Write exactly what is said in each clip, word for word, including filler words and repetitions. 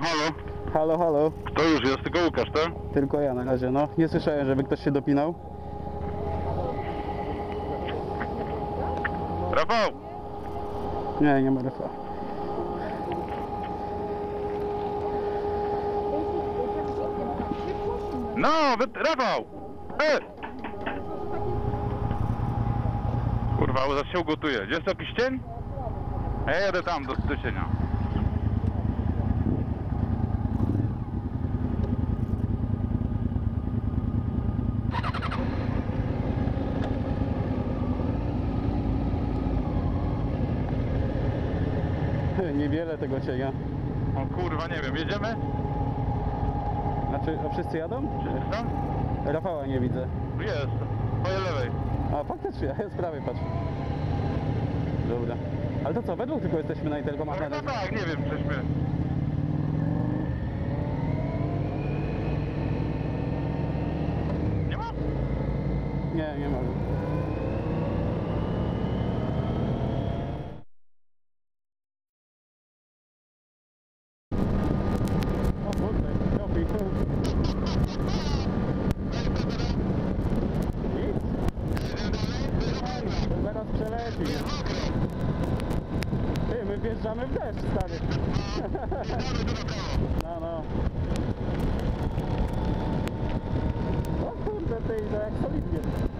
halo. Halo, halo. To już jest, tylko Łukasz, tak? Tylko ja na razie, no. Nie słyszałem, żeby ktoś się dopinał. Rafał! Nie, nie ma Rafała. No, wy... Rafał! E! Kurwa, zaś się gotuje. Gdzie jest jakiś cień? A ja jadę tam, do, do cienia. Niewiele tego cienia. O kurwa, nie wiem, jedziemy? Znaczy, a wszyscy jadą? Czy tam? Rafała nie widzę. Jest, po lewej. A faktycznie, ja z prawej patrzę. Dobra. Ale to co, we dwóch tylko jesteśmy na Interkomach na No razie? tak, nie wiem, żeśmy... Nie ma? Nie, nie ma. O kurde, kopi. Nic? To zaraz przeleci. Ty, my wjeżdżamy w deszcz, stary. No, no. O kurde, ty, to jak solidnie.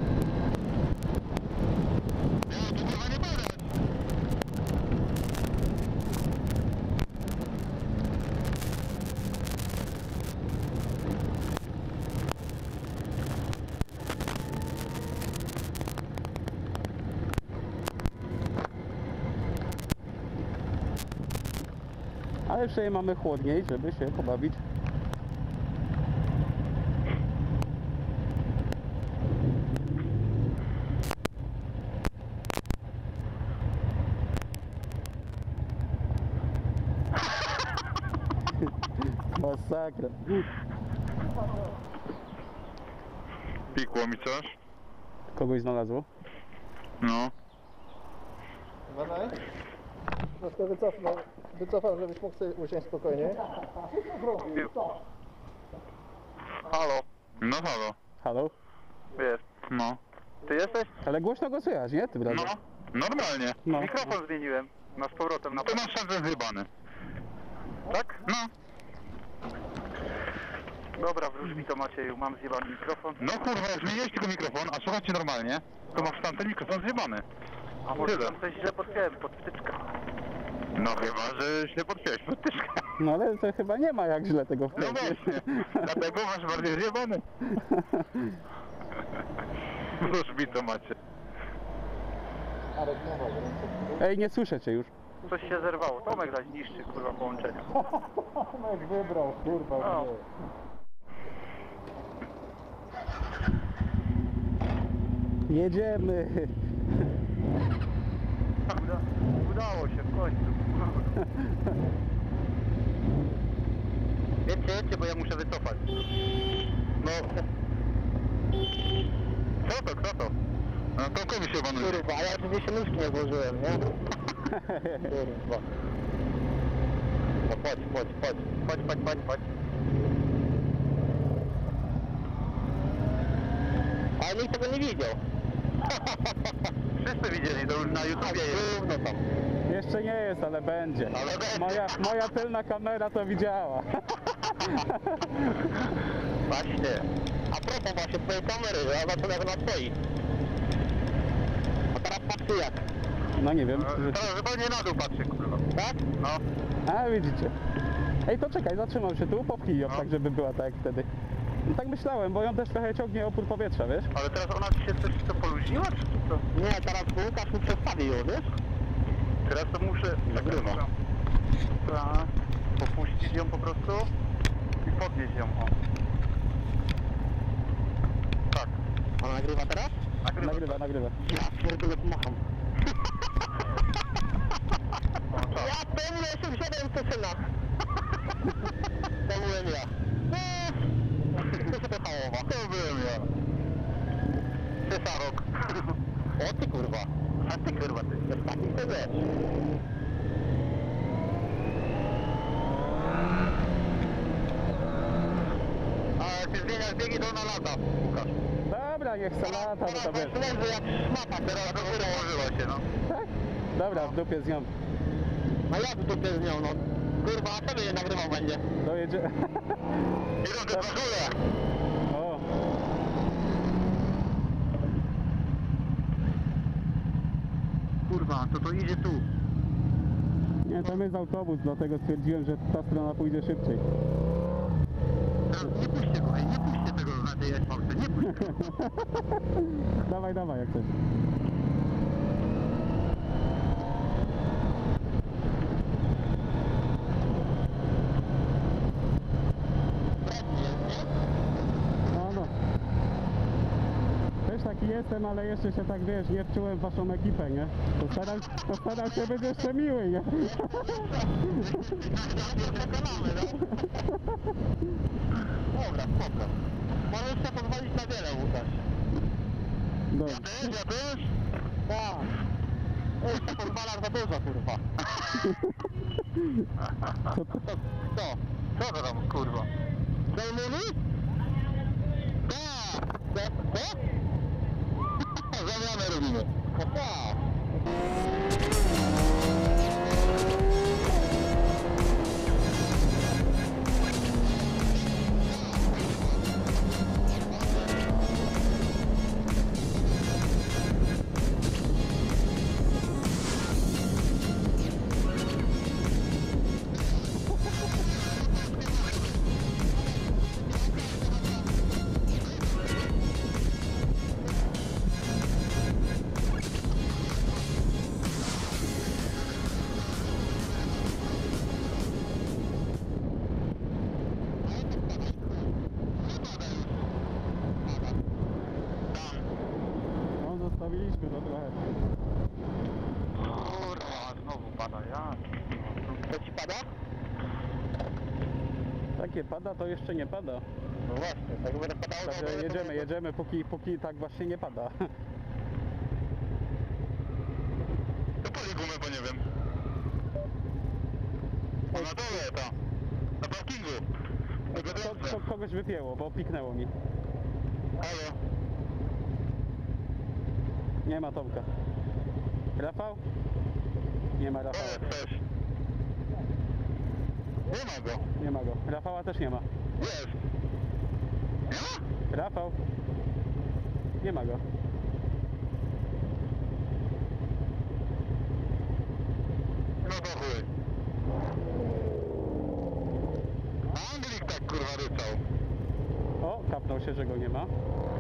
Ale przynajmniej mamy chłodniej, żeby się pobawić. Masakra. Pikło mi coś? Kogoś znalazło? No. Uważaj. Troszkę wycofnął, wycofał, żebyś mógł sobie usiąść spokojnie. Halo. No halo. Halo? Jest. No. Ty jesteś? Ale głośno go słychać, nie? Tym razem. No. Normalnie. No. Mikrofon zmieniłem. Na z powrotem. Na... Ty masz szansę zjebany. Tak? No. Dobra, wróć mi to Macieju, mam zjebany mikrofon. No kurwa, zmieniłeś tylko mikrofon, a słuchajcie normalnie, to masz tamten mikrofon zjebany. A może Tyle. tam coś źle podpiąłem, pod wtyczkę. No chyba, że źle podpiąłeś podtyczkę. No ale to chyba nie ma jak źle tego No wkręcić. właśnie, dlatego masz bardziej zjebany. Wróć mi to macie. Ej, nie słyszę cię już. Coś się zerwało, Tomek zaś niszczy kurwa połączenia. Tomek wybrał, kurwa. No. Jedziemy. Uda, udało się w końcu. Jedźcie, jedźcie, bo ja muszę wycofać. No. Co to, kto to? No to komu się panuje? Kurwa, a ja oczywiście nóżki nie włożyłem, nie? Kurwa. No chodź, chodź, chodź, chodź, chodź, chodź, chodź. Ale nikt tego nie widział. Wszyscy widzieli, to już na YouTubie jest. Równo tam. Jeszcze nie jest, ale będzie. Ale będzie. Moja, moja tylna kamera to widziała. Właśnie. A propos właśnie twojej kamery, ja zobaczyłem jak na twoi. A teraz patrzy jak, No nie wiem. No, teraz zupełnie na dół patrzy, kurwa. tak? No. A widzicie. Ej, to czekaj, zatrzymam się tu, popchnij ją, No. tak żeby była tak jak wtedy. No tak myślałem, bo ją też trochę ciągnie opór powietrza, wiesz? Ale teraz ona ci się coś to poluźniła, czy co? Nie, teraz Łukasz mi przedstawi ją, wiesz? Teraz to muszę... Nagrywa. Tak. Popuścić ją po prostu i podnieść ją, o. Tak. Ona nagrywa teraz? Nagrywa. Nagrywa, nagrywa. Ja pierdolę pomacham. O, tak. Ja pełny osiemdziesiąt siedem Cesyna. To byłem ja. To się pechałowa. To byłem ja. Cesarok. O ty kurwa. A ty kurwa ty. Jest taki to wiesz. lata, Łukasz. Dobra, niech se lata, bo to wiesz. leży jak szmata, teraz do góry ułożyła się, no. Tak? Dobra, w dupie z nią. A jak w dupie z nią, no? Kurwa, a co mnie nagrywał będzie? Dojedzie... Idą te bachule. O, Kurwa, to to idzie tu. nie, tam jest autobus, dlatego stwierdziłem, że ta strona pójdzie szybciej. Teraz nie puśćcie go, ej, nie puśćcie tego na tej S-Polsce, nie puśćcie go. Dawaj, dawaj, jak chcesz. No, no. Też taki jestem, ale jeszcze się tak, wiesz, nie wczułem w waszą ekipę, nie? To staram, to staram się być jeszcze miły, nie? Przekonamy, no. Dobra, spoko. Możesz sobie pozwolić na wiele, Łukasz. Dobra. Też, ja też? Tak. Ej, to pozwalasz za dużo, kurwa. Co to? Co? Co? Co to tam, kurwa? Co mówi? Tak. Co? Co? Zamianę robimy. No tak. No, zostawiliśmy to trochę. Kurwa, znowu pada, ja. Co ci pada? Takie pada, to jeszcze nie pada. No właśnie, tak będę padało, to... Także jedziemy, jedziemy, póki, póki tak właśnie nie pada. To pali gumę, bo nie wiem. A na dole ta. Na parkingu. Na To, gadance. to kogoś wypięło, bo piknęło mi. Halo. Nie ma Tomka. Rafał? Nie ma Rafała. Powiedz też. Nie ma go. Nie ma go. Rafała też nie ma. Jest. Nie ma? Rafał? Nie ma go. No to chuj. Anglik tak kurwa ryczał. O, kapnął się, że go nie ma.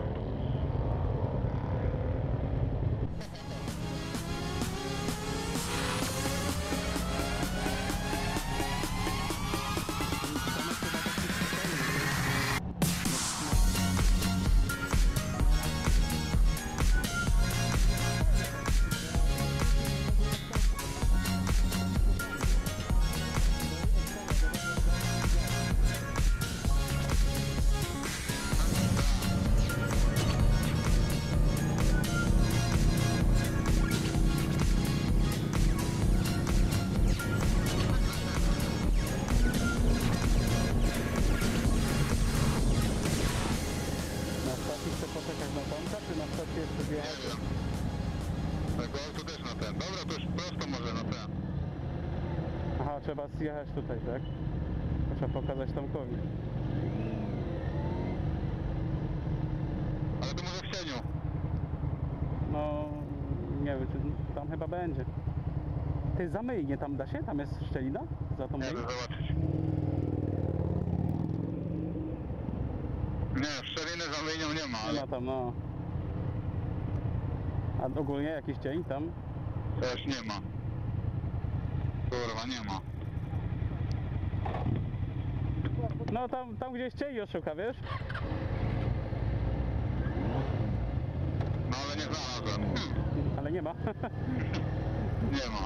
Na stacji chcę poczekać na Tomka, czy na stacji jeszcze Nie wjechać? wiem. Tego tu też na ten. Dobra, to już prosto może na ten. Aha, trzeba zjechać tutaj, tak? Trzeba pokazać Tomkowi. Ale to może w cieniu. No, nie wiem, czy tam chyba będzie. Ty, zamyjnie tam da się? Tam jest szczelina? Za tą Nie myjnią? wiem, zobaczyć. Nie, szczeliny za myjnią nie ma, Nie ale ma tam, no. A ogólnie jakiś cień tam? też nie ma. Kurwa, nie ma. No tam, tam gdzieś cień oszuka, wiesz? No ale nie znalazłem. Hmm, Ale nie ma. nie ma.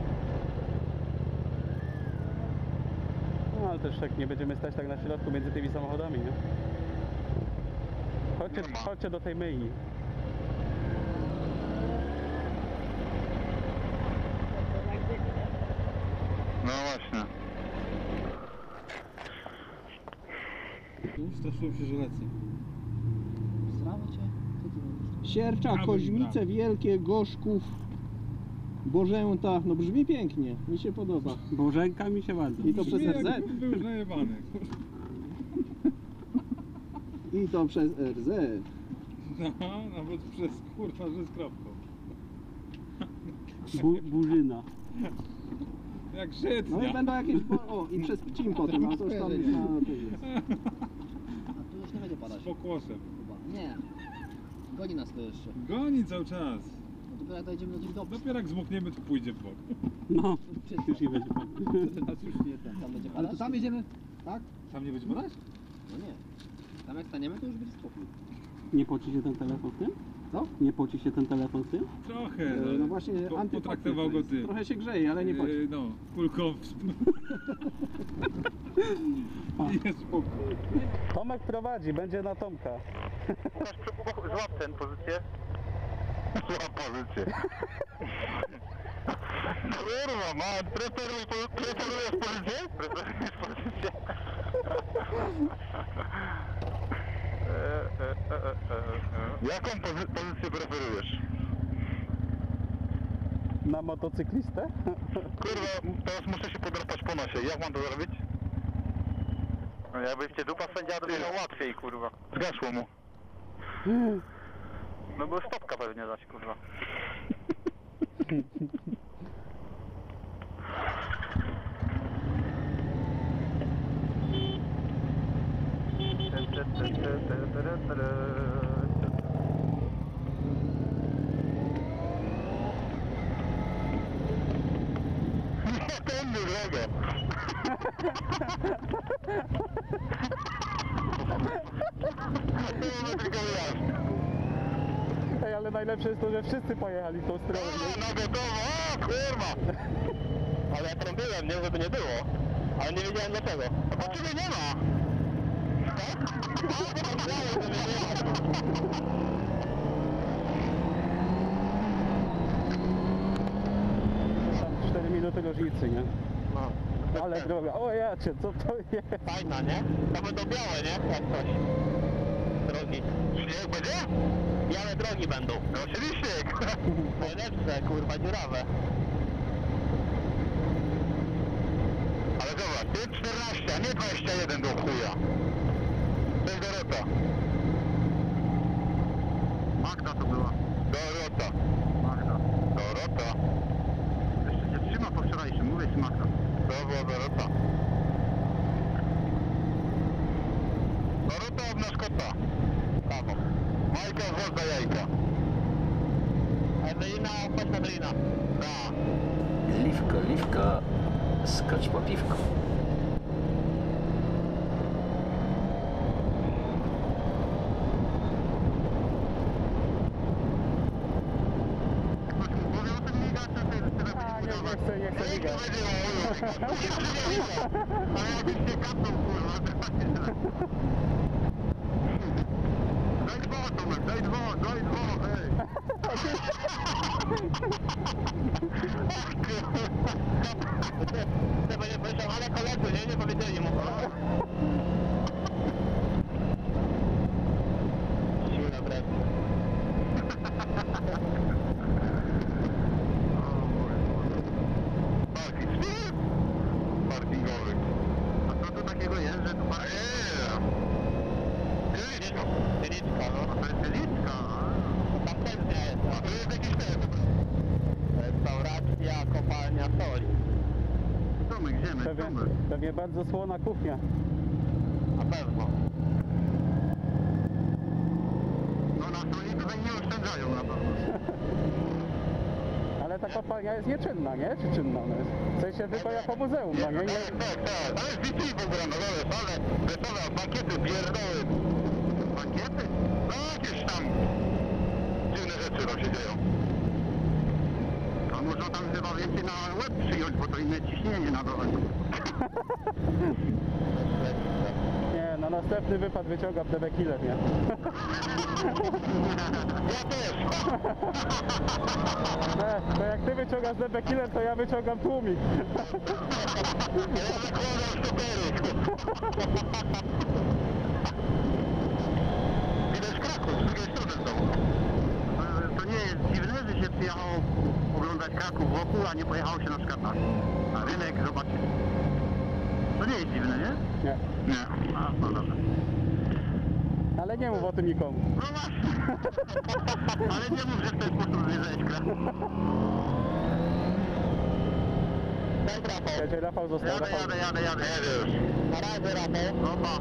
No ale też tak nie będziemy stać tak na środku między tymi samochodami, nie? Chodźcie, Nie ma. chodźcie do tej myjni. No właśnie. Straszyłem się, że lecę. Siercza, Brawo, Koźmice brawo. Wielkie, Gorzków, Bożęta. No brzmi pięknie, mi się podoba. Bożenka mi się bardzo. I to przez R Z? Jak był najebany. I to przez R Z. No, nawet przez kurwa, że z kropką. Bu, burzyna. Jak No żytnia. i będą jakieś... Bo... O, i przez Pcim potem, a to już tam na tym jest. A tu już nie będzie padać Z pokłosem. chyba. Nie. Goni nas to jeszcze. Goni cały czas. No dopiero jak dojdziemy do tych dobrych. Dopiero jak zmokniemy, to pójdzie w bok. No, Czysto. już nie będzie pan. Teraz już nie ten. Tam będzie padać? Ale to tam jedziemy? Tak? Tam nie będzie padać? No nie. Tam jak staniemy, to już będzie spokój. Nie poci się ten telefon z tym? Co? Nie poci się ten telefon z tym? Trochę. E, No właśnie Po- antypopy potraktował to go jest. ty. Trochę się grzeje, ale nie poci. Yy, No, kulką w... Jest spokój. Tomek prowadzi, będzie na Tomka. Łukasz, przepuch- złap ten pozycję. Zła pozycję. Kurwa, ma, preferujesz po- preferujesz pozycję? Preferujesz pozycję. E, e, e, e, e, e. Jaką pozy- pozycję preferujesz? Na motocyklistę? Kurwa, teraz muszę się podrapać po nosie. Jak mam to zrobić? No jakbyście dupa sędzia, to by miał łatwiej, kurwa. Zgasło mu. No bo stopka pewnie dać, kurwa. Nie, ten był drogo. To był tylko wyjazd. Ej, ale najlepsze jest to, że wszyscy pojechali w tą stronę. O, na gotowo, o kurwa! Ale ja trąbiłem, nie, żeby nie było. Ale nie wiedziałem dlaczego. A po ciebie nie ma! Tam cztery minuty różnicy, nie? No. Ale droga, o jacie, co to jest? Fajna, nie? To będą białe, nie? Jak coś. Drogi. Śnieg będzie? Białe drogi będą. No oczywiście. Najlepsze, kurwa, dziurawe. Ale zobacz, ty czternaście, a nie dwadzieścia jeden do chuja. To jest Dorota. Magda to była. Dorota. Magda. Dorota. Jeszcze się trzyma po wczorajszym, mówię ci Magda. To była Dorota. Dorota od nasz kota. Brawo. Majka z za jajka. Ewelina, chodź na Ewelina. Da. Liwko, liwko, skocz po piwko. Mówię o tym migacze, to jest tyle A, nie, nie chcę, nie chcę migać. Ale jakbyś się kapnął, kurwa, to jest źle. Daj dwa, Tomek, daj dwa, daj dwa, hej. To będzie powiedział, ale koledzy, nie? Nie powiedzieli mu. Siła wreszcie. Parking. Parkingowy. A co to takiego jest, że tu parking? Tylicka. Tylicka, no. To jest tylicka. Tam też nie jest. A to jest jakiś ten. Restauracja, kopalnia soli. Tomek, gdzie my? Pewnie, Tomek. pewnie bardzo słona kuchnia. Na pewno. No na soli tutaj nie oszczędzają na pewno. Ale ta kopalnia jest nieczynna, nie? Czy czynna ona jest? W sensie tylko jako muzeum, no nie? nie? Tak, tak, tak. Ale jest D J w ogóle na dole, sale, wesołe, bankiety, pierdoły. Bankiety? No jakieś tam dziwne rzeczy tam się dzieją. A można tam chyba więcej na łeb przyjąć, bo to inne ciśnienie na dole. Nie, na następny wypad wyciągam D B Killer, nie? Ja też. E, to jak ty wyciągasz D B Killer, to ja wyciągam tłumik. Ja zakładam stopery. Widać Kraków, z drugiej strony są. nie jest dziwne, że się przyjechało oglądać Kraków wokół, a nie pojechało się na przykład na, na rynek, zobaczyć. To nie jest dziwne, nie? Nie. Nie. A, no dobra. Ale nie mów o tym nikomu. No właśnie. Ale nie mów, że w ten sposób zjeżdżałeś Kraków. Daj Rafał. Jedzie Rafał, został Jadę, Rafał. jadę, jadę, jadę. Jedę już. Na razie, Rafał. No pa.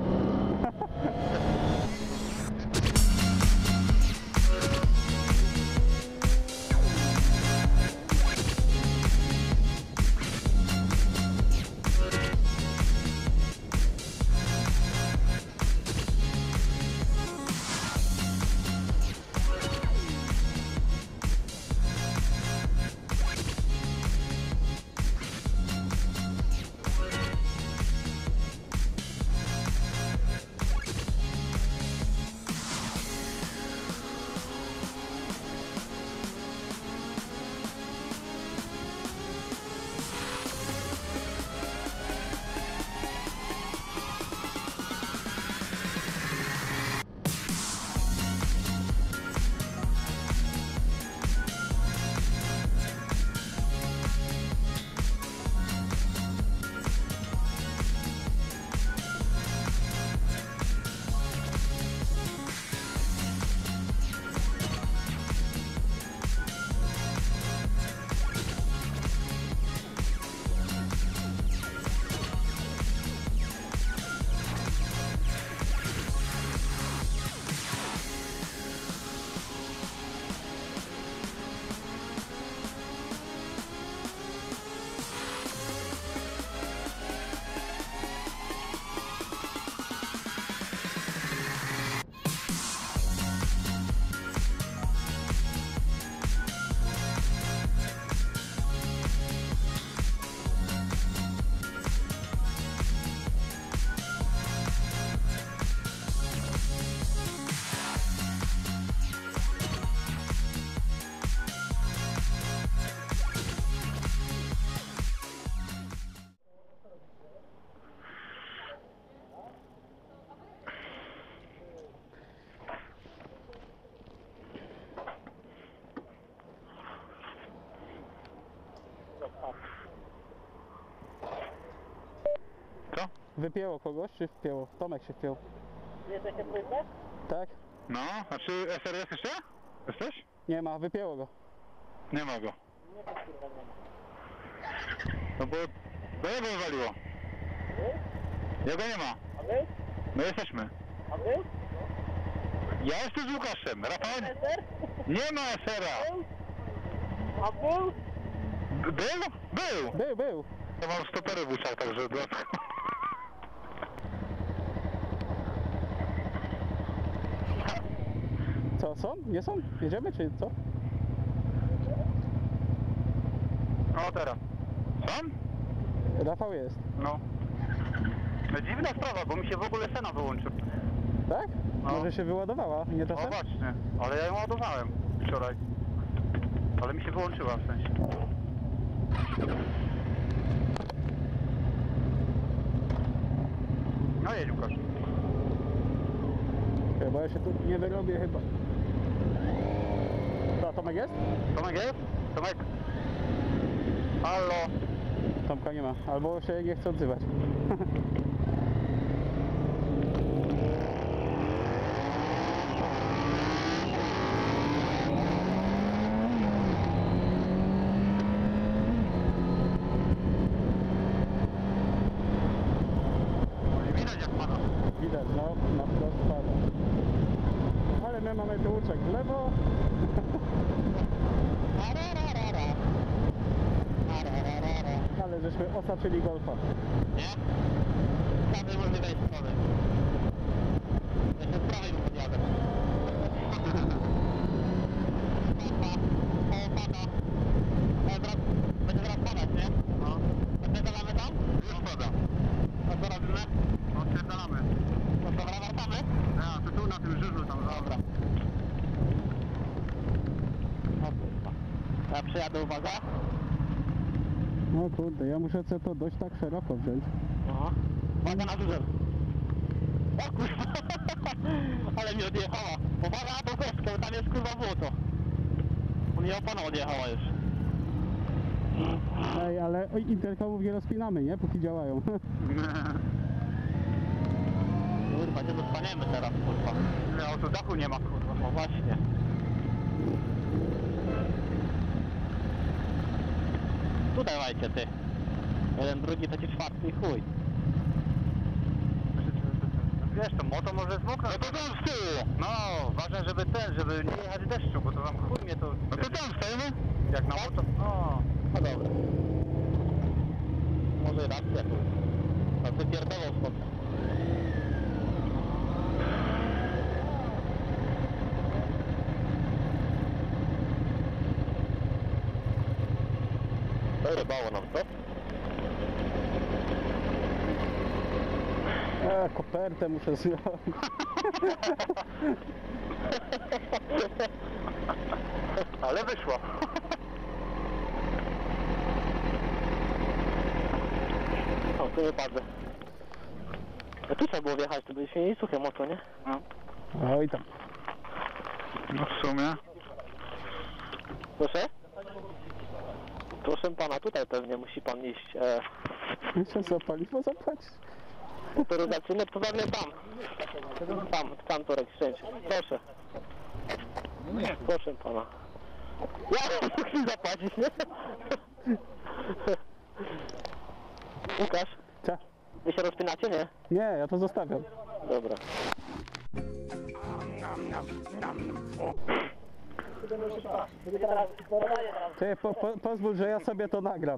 Co? Wypięło kogoś, czy wpięło? Tomek się wpiął. Jesteście trójkę? Tak? No, a czy S R S jeszcze? Jesteś? Nie ma, wypięło go. Nie ma go. No bo... Bo jego wywaliło. Jego nie ma. A wy? My jesteśmy. A wy? Ja jestem z Łukaszem. Rafał? Ser? Nie ma S R-a. A był? B- Był? Był. Był, był. Ja mam stopery w uszach, także dlatego. Co, są? Nie są? Jedziemy, czy co? No teraz. Sam? Rafał jest. No. No dziwna sprawa, bo mi się w ogóle sena wyłączył. Tak? No. Może się wyładowała, nie O czasem? właśnie, ale ja ją ładowałem wczoraj. Ale mi się wyłączyła w sensie. No jedź Łukasz. Okej, bo ja się tu nie wyrobię chyba. To Tomek jest? Tomek jest? Tomek? Halo? Tomka nie ma, albo się nie chce odzywać. Nie widać jak pada. Widać, no, na wprost pada. Ale my mamy tłuczek w lewo. Ale żeśmy osaczyli golfa. Nie? Z każdej możliwej strony. Ja się z prawej mu podjadę. Będzie teraz padać, nie? No. Odpierdalamy tam? Już pada. A co robimy? Odpierdalamy. No dobra, wracamy? Ja, to tu na tym żużlu tam. Dobra. O kurwa. Ja przyjadę, uwaga. No kurde, ja muszę sobie to dość tak szeroko wziąć. Aha. Uwaga na duże. O kurwa. Ale mi odjechała. Uwaga na tą kostkę, bo tam jest kurwa błoto. mnie opona odjechała już. Ej, ale oj, interkomów nie rozpinamy, nie? Póki działają. Kurwa, nie dostaniemy teraz, kurwa. No, tu dachu nie ma, kurwa, no właśnie. Tu dawajcie, ty. Jeden, drugi, trzeci, czwarty i chuj. Wiesz, to moto może zmoknąć. No to tam z tyłu. No, ważne, żeby ten, żeby nie jechać deszczu, bo to tam chuj mnie to... No to tam stoimy? Jak na moto? O, no dobra. Może racja. No wypierdolą stąd. To rybało nam, co? E, kopertę muszę zjąć. Ale wyszło. O, tu wypadły. No tu trzeba było wjechać, to by się nie suche mocno, nie? No. Oj tam. No w sumie. Proszę? Proszę pana, tutaj pewnie musi pan iść. E, Muszę za paliwo zapłacić. motoryzacyjne, to pewnie tam. Tam, tam torek szczęść. Proszę. Proszę pana. Ja muszę zapłacić, nie? Łukasz, Co? wy się rozpinacie, nie? Nie, ja to zostawiam. Dobra. Ty, po, po, pozwól, że ja sobie to nagram.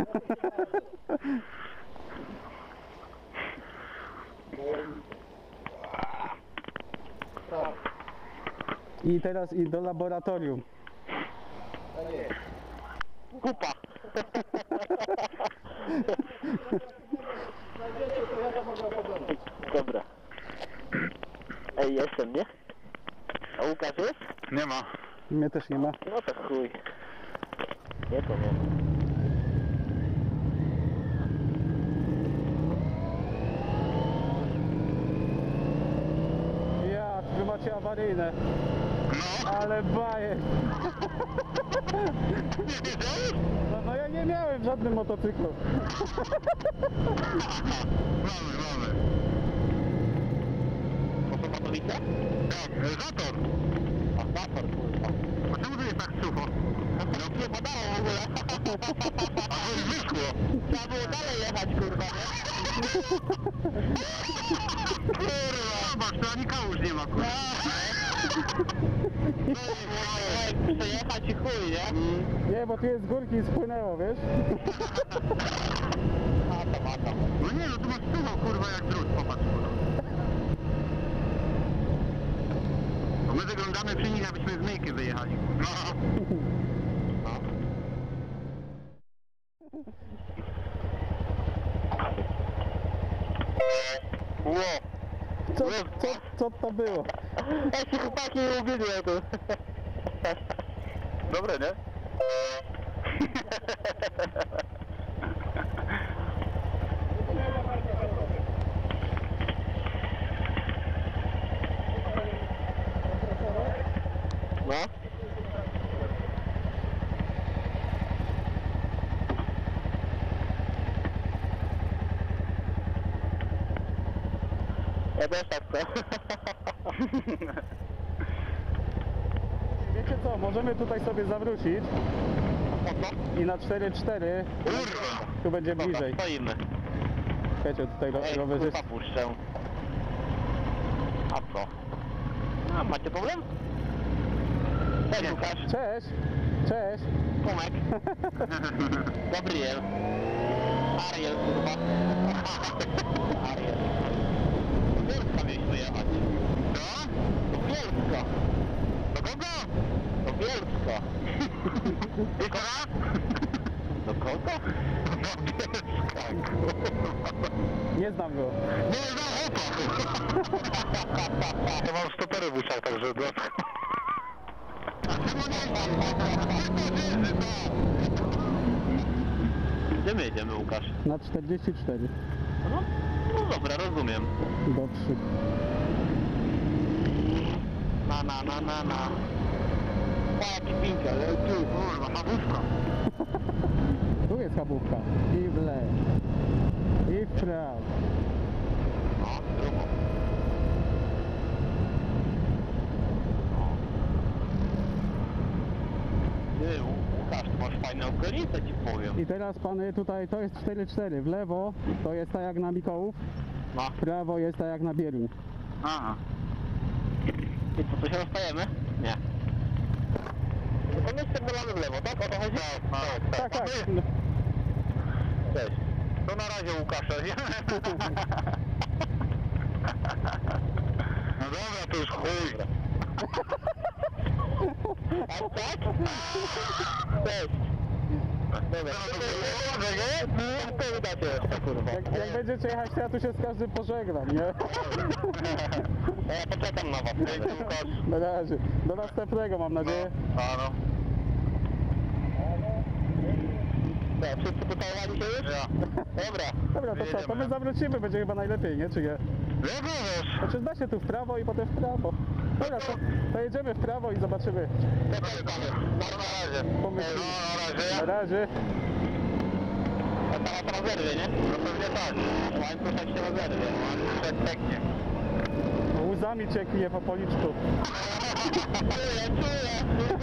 I teraz i do laboratorium. Kupa. Dobra. Ej, jestem, nie? A Łukasz jest? Nie ma. Mnie też nie ma. No to chuj. Nie, to nie. Ja, wy macie awaryjne. No. Ale bajek. No, no ja nie miałem w żadnym motocyklu. Mamy, mamy. To są Katowice? Tak, zator. A zator, kurwa. A czemu to jest tak sucho? No nie padało w ogóle. A to już wyschło. Trzeba było dalej jechać, kurwa, nie? Kurwa, zobacz, to ani kałuż nie ma, kurwa. No, przejechać i chuj, nie? Nie, bo tu jest z górki i spłynęło, wiesz? A to ma to. No nie, no tu masz sucho, kurwa, jak drut, popatrz, kurwa. Bo my wyglądamy przy nich, abyśmy z myjki wyjechali. No. No. Ło. Co, co, co to było? Ja się chłopaki uwielbiam tu. Dobre, nie? No. Ja też tak chcę. Wiecie co, możemy tutaj sobie zawrócić i na cztery cztery Kurwa. tu będzie Dobra, bliżej. stoimy. Słuchajcie, tutaj ro Ej, rowerzysta. kurwa, puszczę. A co? A, macie problem? Cześć, Łukasz. Cześć! Cześć! Tomek. Gabriel. Ariel, kurwa. Ariel. Do Bielska mieliśmy jechać. Co? Do Bielska. Do kogo? Do Bielska. Jeszcze raz? Do kogo? Do Bielska, kurwa. Nie znam go. Nie, za chłopak. Ja mam stopery w uszach, także dlatego. A czemu nie? Gdzie my jedziemy, Łukasz? Na czterdzieści cztery. No, no dobra, rozumiem. Do trzy. Na, na, na, na, na. jaki pinka, ale tu, kurwa, habówka. Tu jest chabówka. I w lewo. I w prawo. No, drugą. Ty, Łukasz, ty masz fajną okolicę, ci powiem. I teraz pany tutaj, to jest cztery cztery. W lewo to jest tak jak na Mikołów. No. W prawo jest tak jak na Bieruń. Aha. I co, to się rozstajemy? Nie. No to my strzelamy w lewo, tak? O to chodzi? Tak, Tak, tak. Cześć. To na razie, Łukasze. No dobra, to już chuj. A tak? Cześć. Dobra, to udacie jeszcze, kurwa. Jak, jak będziecie jechać, to ja tu się z każdym pożegnam, nie? No ja poczekam na was. Dzięki, Łukasz. Na razie. Do następnego, mam nadzieję. A no. Tak, wszyscy pytałowali się już? Ja. Dobra. Dobra, to co, to my zawrócimy, będzie chyba najlepiej, nie? Czy nie? Jak wiesz? Znaczy da się tu w prawo i potem w prawo. Dobra, to, to jedziemy w prawo i zobaczymy. No na razie. Pomyślimy. No, na razie. Na razie. A teraz rozerwie, nie? No pewnie tak. Łańcuch tak się rozerwie. Łańcuch jak pęknie. Łzami cieknie po policzku. Czuję, czuję.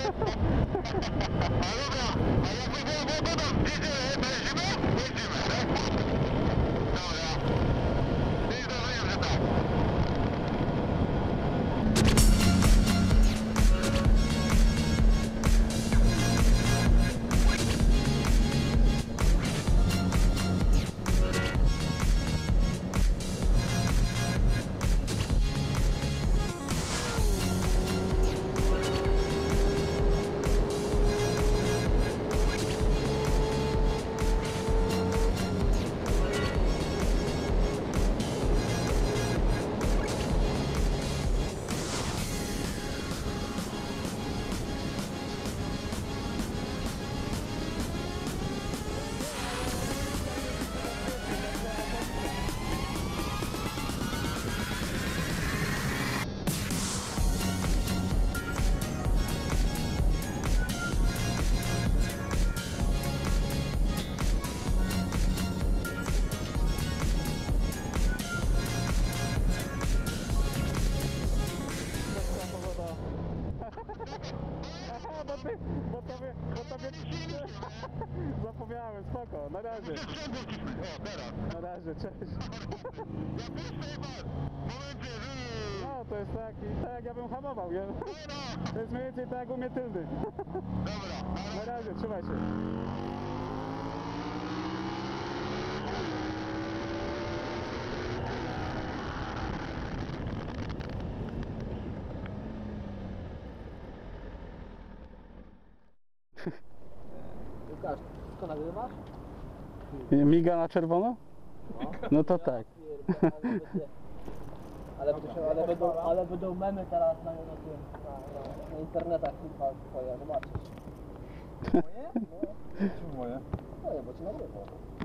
A dobra, a jakby była woda, jedziemy, jeździmy? Jeździmy, tak? Dobra. I rozumiem, że tak. Aha, bo ty, bo tobie, bo tobie... Zapomniałem, spoko, na razie. O, teraz. Na razie, cześć. Ja puszczę was. Momencie, że... No, to jest tak, tak jak ja bym hamował, nie? To jest mniej więcej tak jak u mnie tylny. Dobra. Na razie, trzymaj się. Łukasz, wszystko nagrywasz? Miga na czerwono? No to tak. Ale, będą, ale, będą, ale będą memy teraz na, na, tym, na, na, na internetach kurwa twoje, zobaczysz. Moje? No, Czemu moje? twoje, bo ci nagrywał.